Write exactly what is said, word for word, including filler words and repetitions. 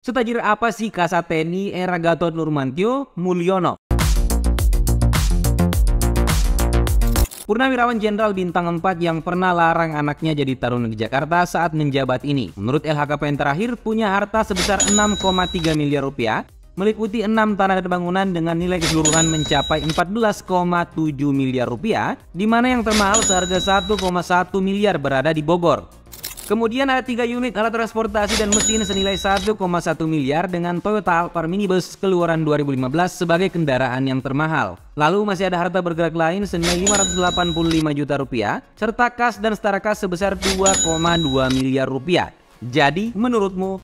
Setajir apa sih Kasateni era Gatot Nurmantio Mulyono? Purnawirawan Jenderal Bintang empat yang pernah larang anaknya jadi taruna di Jakarta saat menjabat ini, menurut L H K P N terakhir punya harta sebesar enam koma tiga miliar rupiah, meliputi enam tanah dan bangunan dengan nilai keseluruhan mencapai empat belas koma tujuh miliar rupiah, di mana yang termahal seharga satu koma satu miliar berada di Bogor. Kemudian ada tiga unit alat transportasi dan mesin senilai satu koma satu miliar dengan Toyota Alphard minibus keluaran dua ribu lima belas sebagai kendaraan yang termahal. Lalu masih ada harta bergerak lain senilai lima ratus delapan puluh lima juta rupiah serta kas dan setara kas sebesar dua koma dua miliar rupiah. Jadi menurutmu